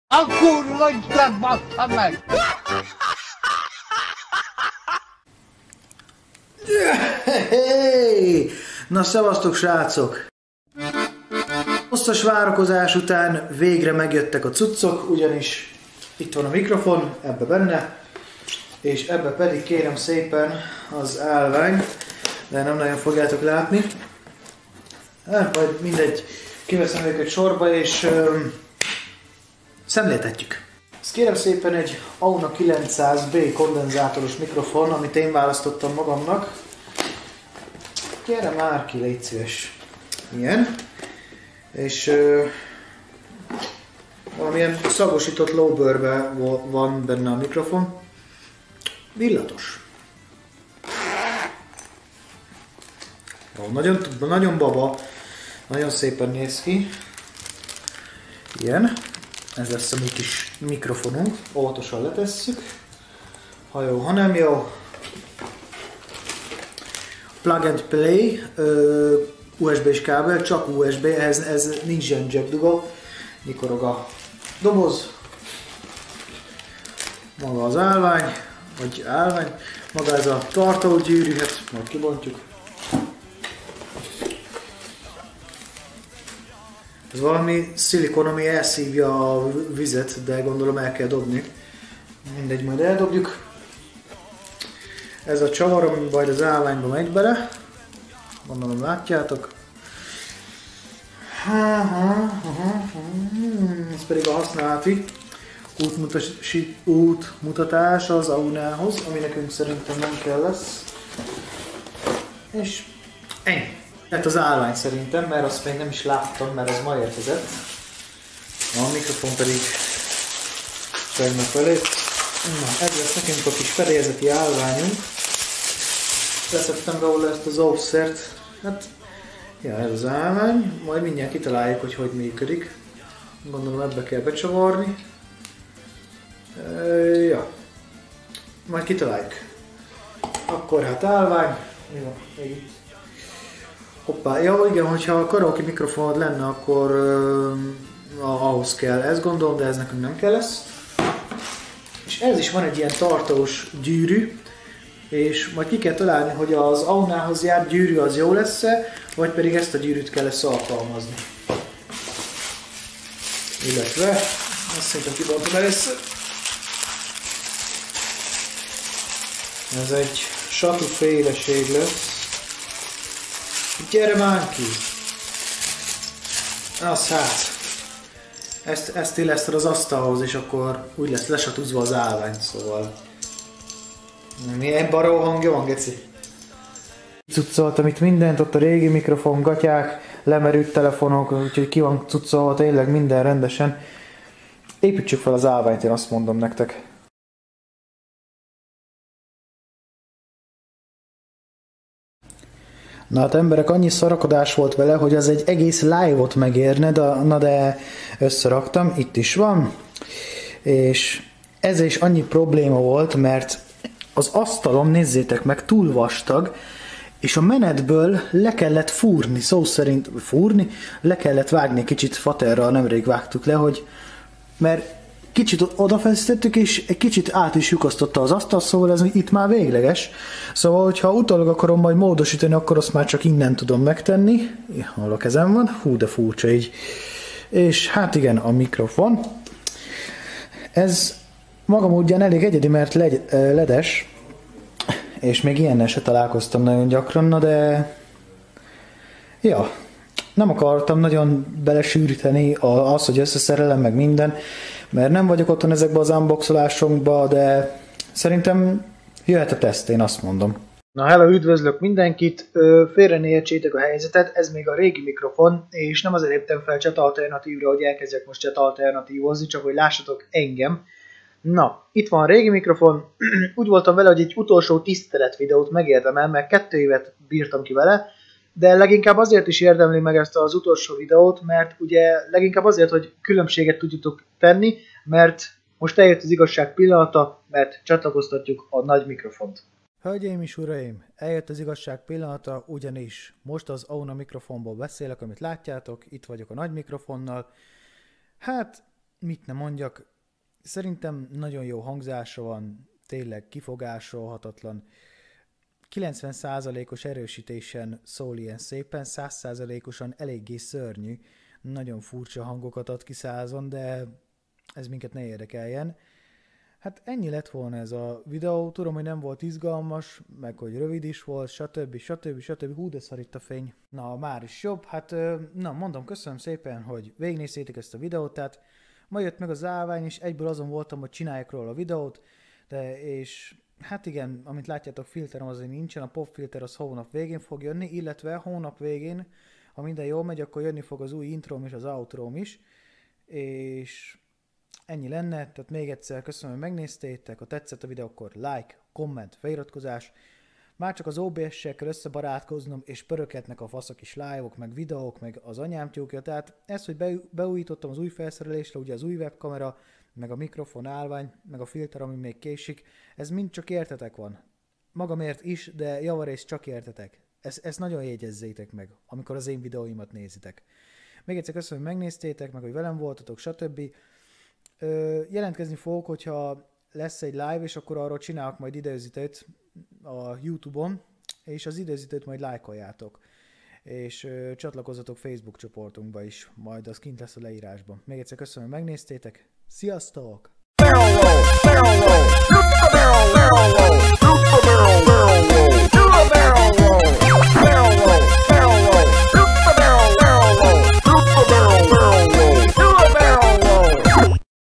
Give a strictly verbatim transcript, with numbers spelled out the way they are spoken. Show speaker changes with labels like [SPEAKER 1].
[SPEAKER 1] A kurva Istent bassza meg!
[SPEAKER 2] Hey! Na szevasztok srácok! Hosszas várakozás után végre megjöttek a cuccok, ugyanis itt van a mikrofon, ebbe benne, és ebbe pedig kérem szépen az állvány, de nem nagyon fogjátok látni. Hát majd mindegy, kiveszem őket sorba és öm, szemléltetjük. Ez kérem szépen egy Auna kilencszáz B kondenzátoros mikrofon, amit én választottam magamnak. Kérem már ki, légy szíves. Ilyen. És ö, valamilyen szagosított lóbőrbe van benne a mikrofon. Illatos. Ó, nagyon, nagyon baba. Nagyon szépen néz ki. Ilyen. Ez lesz a mi kis mikrofonunk. Óvatosan letesszük. Ha jó, ha nem jó. Plug and play. Ö, u es bé-s kábel, csak u es bé, ehhez ez nincs ilyen jack duga. Nyikorog a doboz. Maga az állvány, vagy állvány. Maga ez a tartógyűrű, hát majd kibontjuk. Ez valami szilikon, ami elszívja a vizet, de gondolom el kell dobni. Mindegy, majd eldobjuk. Ez a csavar, ami majd az állványba megy bele. Gondolom látjátok. Ez pedig a használati útmutatás az Aunához, ami nekünk szerintem nem kell lesz. És ennyi. Hát az állvány szerintem, mert azt még nem is láttam, mert az ma érkezett. A mikrofon pedig tegnap felé. Na, ez lesz nekünk a kis fedélzeti állványunk. Leszettem róla ezt az offszert. Hát, ja, ez az állvány. Majd mindjárt kitaláljuk, hogy hogy működik. Gondolom ebbe kell becsavarni. E, ja. Majd kitaláljuk. Akkor hát állvány. Mi van? Még itt. Hoppá, ja igen, hogyha a karaoke mikrofonod lenne, akkor uh, ahhoz kell, ezt gondolom, de ez nekünk nem kell lesz. És ez is van egy ilyen tartós gyűrű, és majd ki kell találni, hogy az Aunához járt gyűrű az jó lesz-e, vagy pedig ezt a gyűrűt kell lesz alkalmazni. Illetve, azt szerintem kibontom először. Ez egy satú féleség lesz. Gyere már ki! Az hát. Ezt, ezt illeszted az asztalhoz, és akkor úgy lesz lesatúzva az állvány, szóval... Milyen baró hangja van, geci? Cuccoltam itt mindent, ott a régi mikrofon, gatyák, lemerült telefonok, úgyhogy ki van cuccolva tényleg minden rendesen. Építsük fel az állványt, én azt mondom nektek. Na hát emberek, annyi szarakodás volt vele, hogy az egy egész live-ot megérne, de, na de összeraktam, itt is van. És ez is annyi probléma volt, mert az asztalom, nézzétek meg, túl vastag, és a menetből le kellett fúrni, szó szerint fúrni, le kellett vágni kicsit faterral, nemrég vágtuk le, hogy mert kicsit odafeszítettük, és egy kicsit át is lyukasztotta az asztal, szóval ez itt már végleges. Szóval, hogyha utólag akarom majd módosítani, akkor azt már csak innen tudom megtenni. Hol a kezem van? Hú, de furcsa így. És hát igen, a mikrofon. Ez maga módján elég egyedi, mert ledes, és még ilyennel se találkoztam nagyon gyakran, na de... Ja, nem akartam nagyon belesűríteni az, hogy összeszerelem meg minden, mert nem vagyok otthon ezekben az unboxolásokba, de szerintem jöhet a teszt, én azt mondom. Na hello, üdvözlök mindenkit, félre ne értsétek a helyzetet, ez még a régi mikrofon, és nem azért léptem fel chat alternatívra, hogy elkezdjek most chat alternatívozni, csak hogy lássatok engem. Na, itt van a régi mikrofon, úgy voltam vele, hogy egy utolsó tisztelet videót megérdemel, mert kettő évet bírtam ki vele, de leginkább azért is érdemli meg ezt az utolsó videót, mert ugye leginkább azért, hogy különbséget tudjatok tenni, mert most eljött az igazság pillanata, mert csatlakoztatjuk a nagy mikrofont. Hölgyeim és uraim, eljött az igazság pillanata, ugyanis most az Auna mikrofonból beszélek, amit látjátok, itt vagyok a nagy mikrofonnal. Hát mit ne mondjak, szerintem nagyon jó hangzása van, tényleg kifogásolhatatlan. kilencven százalékos erősítésen szól ilyen szépen, száz százalékosan eléggé szörnyű, nagyon furcsa hangokat ad ki százon, de ez minket ne érdekeljen. Hát ennyi lett volna ez a videó, tudom, hogy nem volt izgalmas, meg hogy rövid is volt, stb. stb. stb. Hú, de szar itt a fény. Na, már is jobb. Hát, na, mondom, köszönöm szépen, hogy végignéztétek ezt a videót, tehát ma jött meg az állvány, és egyből azon voltam, hogy csináljak róla a videót, de és hát igen, amit látjátok, filterem azért nincsen, a popfilter az hónap végén fog jönni, illetve hónap végén, ha minden jól megy, akkor jönni fog az új introm és az outróm is, és ennyi lenne, tehát még egyszer köszönöm, hogy megnéztétek, ha tetszett a videó, akkor like, komment, feliratkozás. Már csak az o bé es-sekkel összebarátkoznom, és pöröketnek a faszak is live-ok, meg videók, meg az anyám tyúkja, tehát ez, hogy be, beújítottam az új felszerelésre, ugye az új webkamera, meg a mikrofon állvány, meg a filter, ami még késik, ez mind csak értetek van. Magamért is, de javarészt csak értetek. Ezt, ezt nagyon jegyezzétek meg, amikor az én videóimat nézitek. Még egyszer köszönöm, hogy megnéztétek, meg hogy velem voltatok, stb. Ö, jelentkezni fogok, hogyha lesz egy live, és akkor arról csinálok majd időzítőt a YouTube-on, és az időzítőt majd lájkoljátok. És ö, csatlakozzatok Facebook csoportunkba is, majd az kint lesz a leírásban. Még egyszer köszönöm, hogy megnéztétek. Sziasztok! Barrel roll, barrel roll, barrel roll.